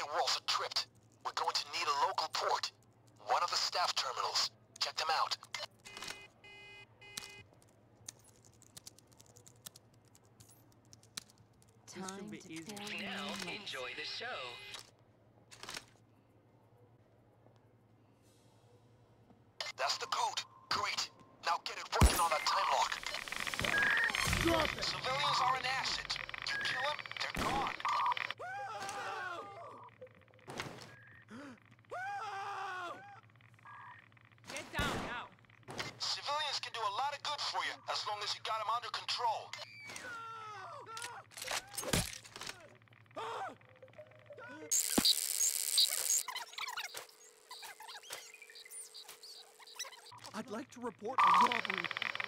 walls are tripped. We're going to need a local port. One of the staff terminals. Check them out. Time to easy. Now, enjoy the show. That's the code. Great. Now get it working on that time lock. Drop it! Civilians are an asset. You kill them, they're gone. Get down now! Civilians can do a lot of good for you as long as you got them under control. I'd like to report a robbery.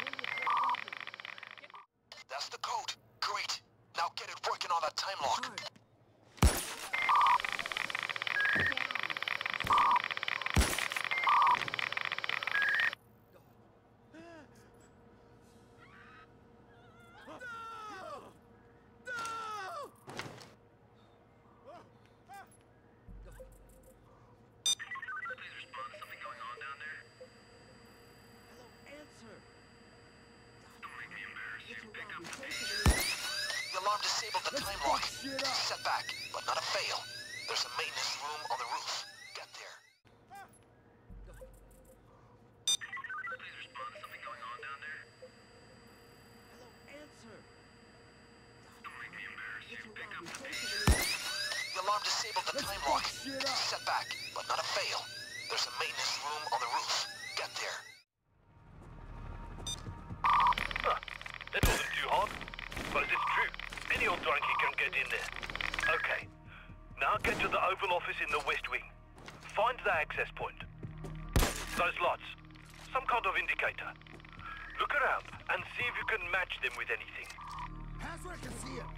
That's the code. Great. Now get it working on that time lock. The alarm disabled the time lock. Setback, but not a fail. There's a maintenance room on the roof. Get there. Please respond to something going on down there. Don't make me embarrass you. Pick up the page. The alarm disabled the time lock. Setback, but not a fail. There's a maintenance room on the roof. Get there. Huh. That wasn't too hard. But it's true. Any old donkey can get in there. Okay. Now get to the Oval Office in the West Wing. Find the access point. Those lights. Some kind of indicator. Look around and see if you can match them with anything. Password can see it.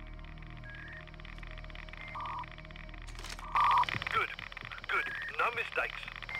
Good. Good. No mistakes.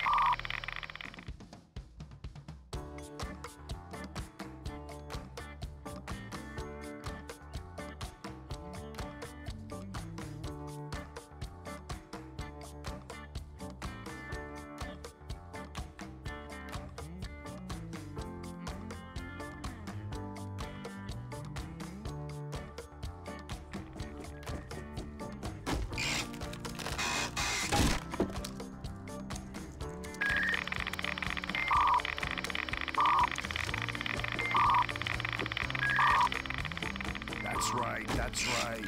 That's right.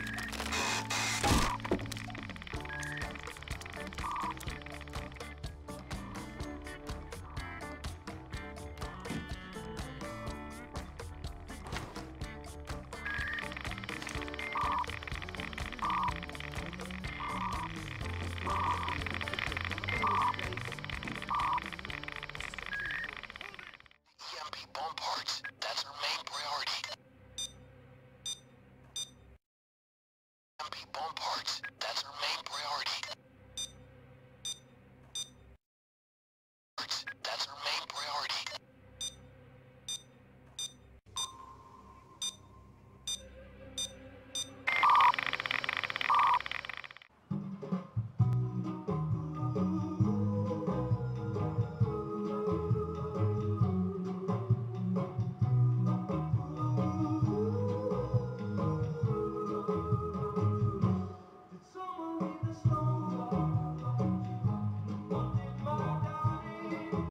EMP bomb parts. That's our main priority. EMP bomb parts. That's our main priority.